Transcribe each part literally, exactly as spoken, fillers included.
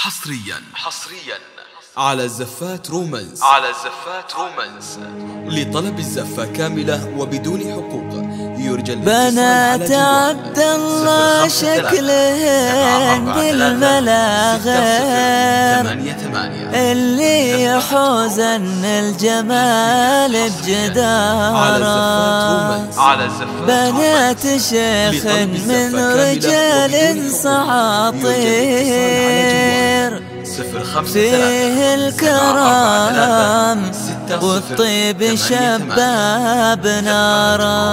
حصريا حصريا على زفات رومانس على زفات رومانس. لطلب الزفة كاملة وبدون حقوق يرجى بنات عبد الله شكلهن بالملاغر اللي يحوزن الجمال بجدارة، بنات شيخ من رجال صعاطير فيه الكرام والطيب شباب نارا.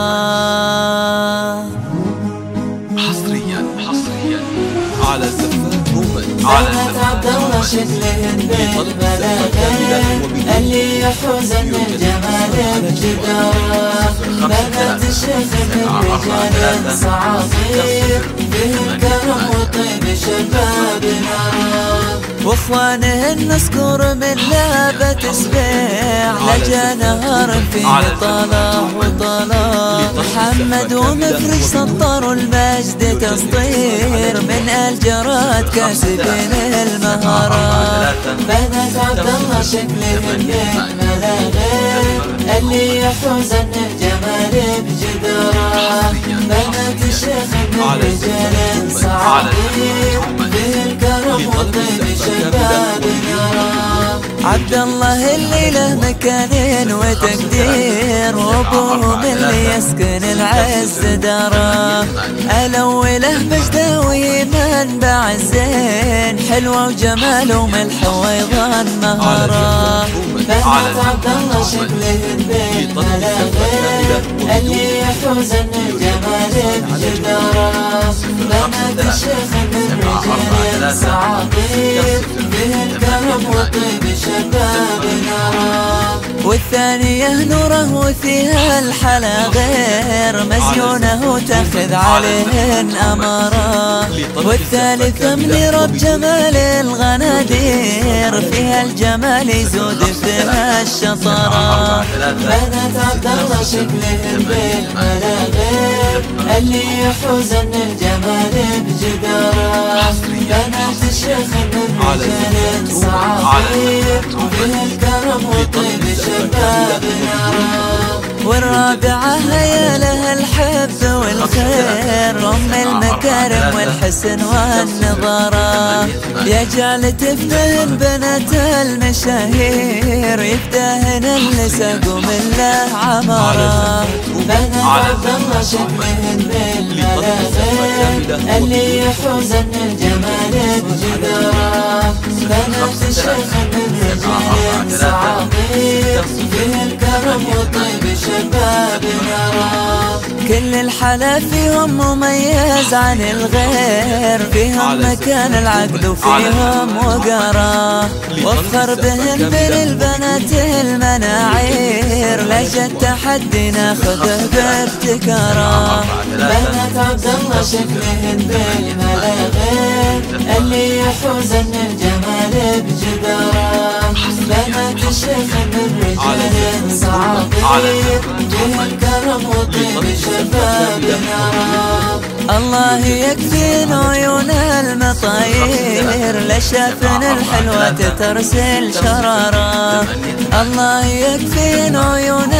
حصريا حصريا على زفات رومانس بنات عبد الله شكلهن بالملاغر اللي يحوزن الجمال بجدارة، بنات الشيخ من رجال صعاصير فيه الكرم والطيب شباب نارا. واخوانهن نسكر من لابة سبيع لجا نهر في طلاه وطلاه، محمد ومفرش سطروا المجد تسطير من الجراد كاسبين المهارات. بنات عبد الله شكلهن بالملاغر اللي يحوزن الجمال بجدارة، بنات الشيخ من رجال صعاطير فيه الكرم والطيب شباب نارا. عبد الله اللي له مكان وتقدير وابوهم اللي يسكن العز داره، الاوله مجده ومنبع الزين حلوه وجمال وملح ويضان مهاره. بنات عبد الله شكلهن بالملاغر اللي يحوزن الجمال بجداره، بنات الشيخ من رجال صعاطير فيه الكرم والطيب شباب نارا. والثانية نوره وفيها الحلا غير مزيونه وتاخذ عليهن أمارة، والثالثة منيرة بجمال الغنادير فيها الجمال يزود فيها الشطارة. بنات عبد الله شكلهن بالملاغر اللي يحوزن الجمال بجدارة، بنات الشيخ من رجال صعاطير فيه الكرم والطيب شباب نارا. والرابعة هي لها الحب والخير أم المكارم والحسن والنظارة، يجعل تفتهن بنات المشاهير يفتهن اللي ساقوا من له عمارة. بنات عبد الله شكلهن بالملاغر اللي يحوزن الجمال بجدارة، بنات الشيخ من رجال صعاطير فيه الكرم والطيب شباب نارا. كل الحلا فيهم مميز عن الغير، فيهم مكان العقد وفيهم وقرا، وفر بهن بين البنات المناعير لجى التحدي ناخذه بابتكارا. بنات عبد الله شكلهن بالملاغر اللي يحوزن الجمال بجدارة، بنات الشيخ من رجال صعاطير فيه الكرم والطيب شباب نارا. الله يكفين عيون المطاير لشافن الحلوة ترسل شرارة، الله يكفين عيون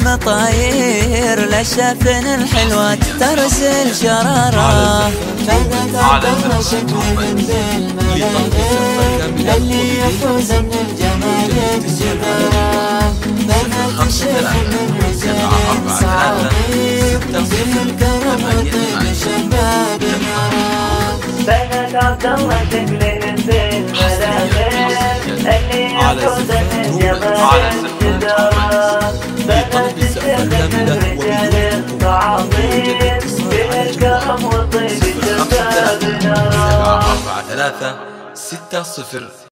المطاير لشافن الحلوة ترسل شرارة. بنات عبد الله شكلهن بالملاغر اللي يحوزن الجمال بجدارة، بنات الشيخ من رجال صعاطير فيه الكرم والطيب شباب نارا. بنات عبد الله شكلهن بالملاغر اللي يحوزن الجمال بجدارة، بنات الشيخ من رجال صعاطير فيه الكرم والطيب شباب نارا. أربعة ثلاثة ستة صفر.